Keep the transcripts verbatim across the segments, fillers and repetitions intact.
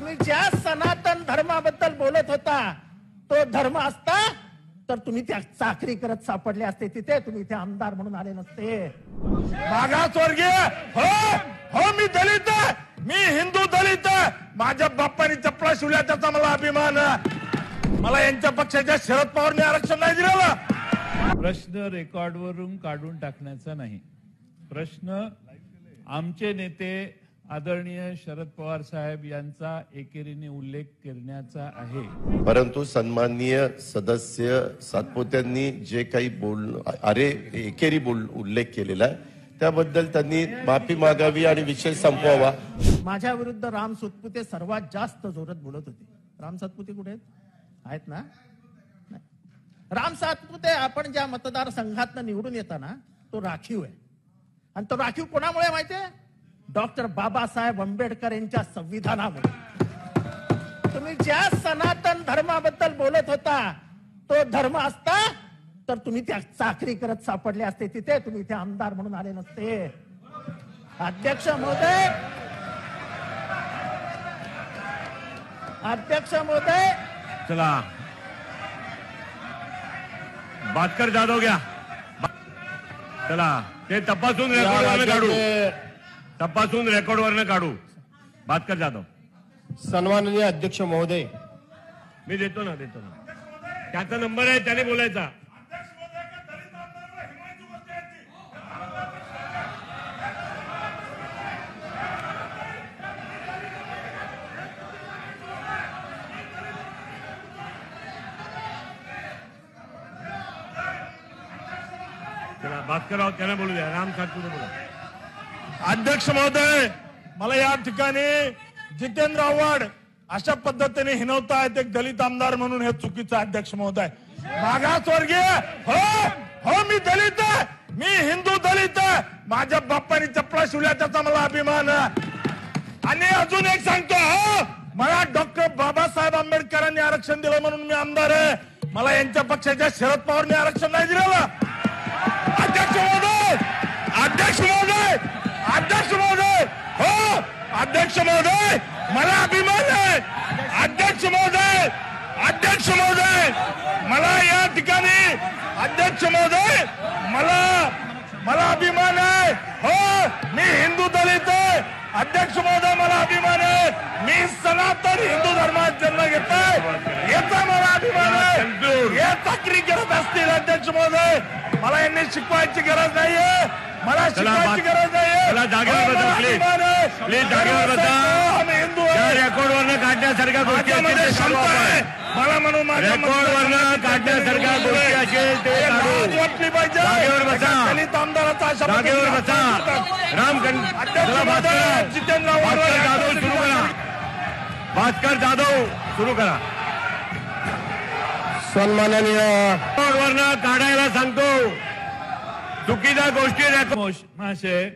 तुम्ही ज्या सनातन धर्माबद्दल बोलत होता तो धर्म असता तर तुम्ही त्या चाकरी करत सापडले असते तिथे, तुम्ही इथे आमदार म्हणून आले नसते. मागासवर्गीय हो हो मी दलित आहे, मी हिंदू दलित आहे. माझ्या बाप्पानी चपला शिवल्या त्याचा मला अभिमान आहे. मला यांच्या पक्षाच्या शरद पवारने आरक्षण नाही दिलेलं. प्रश्न रेकॉर्डवरून काढून टाकण्याचा नाही. प्रश्न आमचे नेते आदरणीय शरद पवार साहेब यांचा एकेरीने उल्लेख करण्याचा आहे. परंतु सन्माननीय सदस्य सातपुत्यांनी जे काही बोल अरे एकेरी बोल उल्लेख केलेला आहे त्याबद्दल त्यांनी माफी मागावी आणि विषय संपवावा. माझ्या विरुद्ध राम सातपुते सर्वात जास्त जोरात बोलत होते. राम सातपुते कुठे आहेत? आहेत ना? राम सातपुते आपण ज्या मतदारसंघात निवडून येताना तो राखीव आहे. आणि तो राखीव कोणामुळे माहितीये? डॉक्टर बाबासाहेब आंबेडकर यांच्या संविधानामुळे. तुम्ही ज्या सनातन धर्माबद्दल बोलत होता तो धर्म असता तर तुम्ही त्या चाकरी करत सापडले असते तिथे, तुम्ही इथे आमदार म्हणून आले नसते. अध्यक्ष महोदय अध्यक्ष महोदय चला भास्कर जाधव घ्या. चला ते तपासून रेकॉर्डवरनं काढू तपासून रेकॉर्डवरनं काढू भास्कर जाधव. सन्माननीय अध्यक्ष महोदय, मी देतो ना देतो ना त्याचा नंबर आहे त्याने बोलायचा. चला भास्करराव त्यांना बोलू द्या. राम सातपुते बोला. अध्यक्ष महोदय, मला या ठिकाणी जितेंद्र आव्हाड अशा पद्धतीने हिनवतायत एक दलित आमदार म्हणून, हे चुकीचं अध्यक्ष महोदय. मागासवर्गीय हो हो मी दलित आहे, मी हिंदू दलित आहे. माझ्या बाप्पानी चपला शिवल्या त्याचा मला अभिमान आहे. आणि अजून एक सांगतो, हो मला डॉक्टर बाबासाहेब आंबेडकरांनी आरक्षण दिलं म्हणून मी आमदार आहे. मला यांच्या पक्षाच्या शरद पवारने आरक्षण नाही दिलेलं. अध्यक्ष महोदय अध्यक्ष महोदय अध्यक्ष महोदय हो अध्यक्ष महोदय मला अभिमान आहे. अध्यक्ष महोदय अध्यक्ष महोदय मला या ठिकाणी अध्यक्ष महोदय मला मला अभिमान आहे. हो मी हिंदू दलित आहे. अध्यक्ष महोदय मला अभिमान आहे. मी सनातन हिंदू धर्मात जन्म घेतोय याचा मला अभिमान आहे. हे चाकरी करत असतील अध्यक्ष महोदय, मला यांनी शिकवायची गरज नाहीये. मला शिकवायची गरज नाहीये. जागेवर बसा प्लीज प्लीज जागेवर बसा. रेकॉर्डवरनं काढण्यासारख्या गोष्टी मला म्हणून रेकॉर्डवरनं काढण्यासारख्या गोष्टी असेल ते वाटली पाहिजे. जागेवर बसा. दलित आमदाराचा जागेवर बसा. राम जितेंद्र भास्कर जाधव सुरू करा. भास्कर जाधव सुरू करा. सन्माननीय रेकॉर्डवरनं काढायला सांगतो. चुकीच्या गोष्टी महाशय,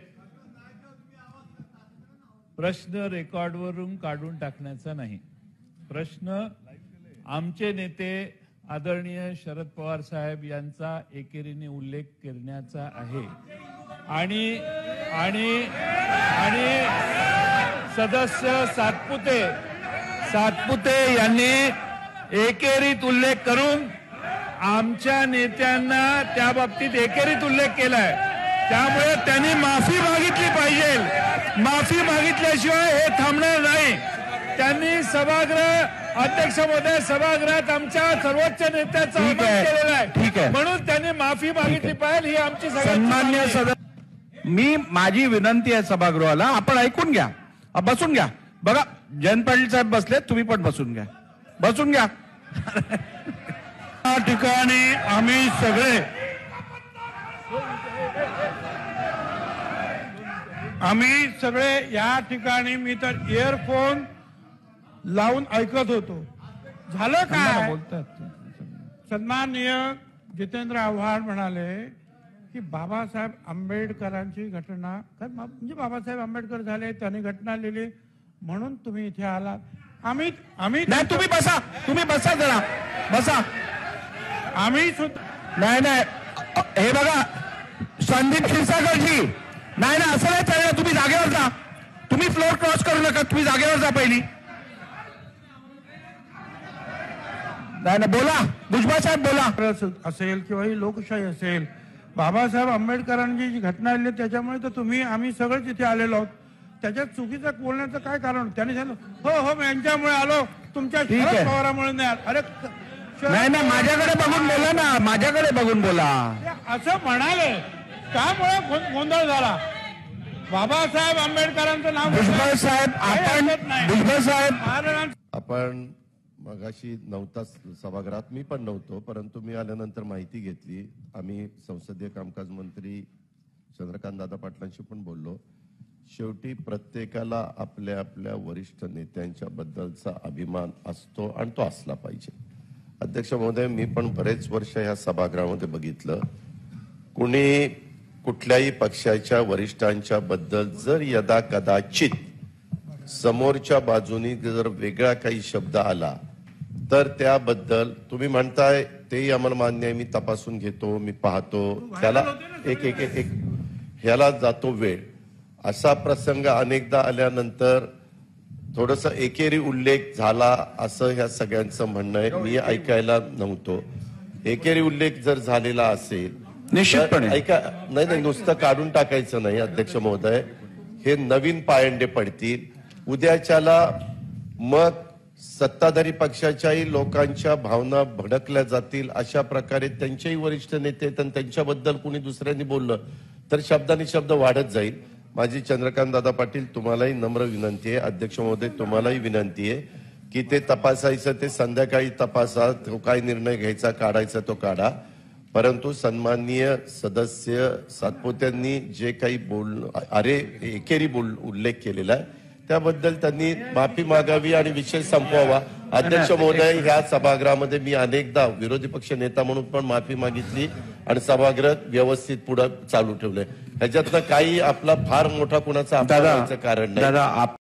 प्रश्न रेकॉर्डवरून काढून टाकण्याचा नाही. प्रश्न आमचे नेते आदरणीय शरद पवार साहेब यांचा एकेरीने उल्लेख करण्याचा आहे. आणि आणि आणि सदस्य सातपुते सातपुते यांनी एकेरीत उल्लेख करून आमच्या नेत्यांना त्या बाबतीत एकेरीत उल्लेख केलाय. त्यामुळे त्यांनी माफी मागितली पाहिजे. माफी मागितल्याशिवाय हे थांबणार नाही. त्यांनी सभागृह अध्यक्ष महोदय सभागृहात आमच्या सर्वोच्च नेत्याचा अपमान केलेला आहे. ठीक आहे. म्हणून त्यांनी माफी मागितली पाहिजे ही आमची सन्मान्य सदस्य, मी माझी विनंती आहे सभागृहाला, आपण ऐकून घ्या. बसून घ्या. बघा जयंत पाटील साहेब बसले, तुम्ही पण बसून घ्या. बसून घ्या. या ठिकाणी आम्ही सगळे आम्ही सगळे या ठिकाणी मी तर इयरफोन लावून ऐकत होतो. झालं काय बोलतात. सन्माननीय जितेंद्र आव्हाड म्हणाले की बाबासाहेब आंबेडकरांची घटना, म्हणजे बाबासाहेब आंबेडकर झाले, त्यांनी घटना लिहिली म्हणून तुम्ही इथे आलात. आम्ही आम्ही नाही, तुम्ही बसा, तुम्ही बसा जरा बसा. आम्ही सुद्धा नाही नाही हे बघा संदीप क्षीरसागरजी, नाही नाही असं नाही चाललं. तुम्ही जागेवर जा. तुम्ही फ्लोर क्रॉस करू नका. तुम्ही जागेवर जा पहिली. नाही ना, बोला भुजबळ साहेब बोला. असेल किंवा ही लोकशाही असेल, बाबासाहेब आंबेडकरांची जी घटना आली त्याच्यामुळे तर तुम्ही आम्ही सगळेच इथे आलेलो आहोत. त्याच्यात चुकीचं बोलण्याचं काय कारण? त्यांनी सांगितलं हो हो मी यांच्यामुळे आलो, तुमच्या ठीक आहे. शरद पवारामुळे नाही आलो. अरे शरद नाही ना, माझ्याकडे बघून बोला ना, माझ्याकडे बघून बोला. असं म्हणाले त्यामुळे गो- गोंधळ झाला. बाबासाहेब आंबेडकरांचं नाव भुजबळ साहेब काही आपण हरकत नाही. भुजबळ साहेब महाराजांचं आपण मगाशी नव्हताच सभागृहात, मी पण नव्हतो, परंतु मी आल्यानंतर माहिती घेतली. आम्ही संसदीय कामकाज मंत्री चंद्रकांत दादा पाटलांशी पण बोललो. शेवटी प्रत्येकाला आपल्या आपल्या वरिष्ठ नेत्यांच्या बद्दलचा अभिमान असतो आणि तो असला पाहिजे. अध्यक्ष महोदय, मी पण बरेच वर्ष ह्या सभागृहामध्ये बघितलं, कुणी कुठल्याही पक्षाच्या वरिष्ठांच्या बद्दल जर यदा कदाचित समोरच्या बाजूनी जर वेगळा काही शब्द आला तर त्याबद्दल तुम्ही म्हणताय तेही आम्हाला मान्य आहे, मी तपासून घेतो, मी पाहतो, त्याला एक एक एक एक ह्याला जातो वेळ. असा प्रसंग अनेकदा आल्यानंतर थोडस एकेरी उल्लेख झाला असं ह्या सगळ्यांचं म्हणणं आहे. मी ऐकायला नव्हतो. एकेरी उल्लेख जर झालेला असेल निश्चितपणे. तर ऐका, नाही नाही नुसतं काढून टाकायचं नाही अध्यक्ष महोदय, हे नवीन पायंडे पडतील उद्याच्याला. मग सत्ताधारी पक्षाच्याही लोकांच्या भावना भडकल्या जातील. अशा प्रकारे त्यांच्याही वरिष्ठ नेते आहेत आणि त्यांच्याबद्दल कुणी दुसऱ्यांनी बोललं तर शब्दानी शब्द वाढत जाईल. माझी चंद्रकांत दादा पाटील तुम्हालाही नम्र विनंती आहे, अध्यक्ष महोदय तुम्हालाही विनंती आहे की ते तपासायचं ते संध्याकाळी तपासा, तो काय निर्णय घ्यायचा काढायचा तो काढा. परंतु सन्माननीय सदस्य सातपुत्यांनी जे काही बोल अरे एकेरी बोल उल्लेख केलेला आहे त्याबद्दल त्यांनी माफी मागावी आणि विषय संपवावा. अध्यक्ष महोदय, ह्या सभागृहामध्ये मी अनेकदा विरोधी पक्ष नेता म्हणून पण माफी मागितली आणि सभागृह व्यवस्थित पुढे चालू ठेवलंय. ह्याच्यातनं काही आपला फार मोठा कुणाचा अपमान दादा व्हायचं कारण नाही. दादा आप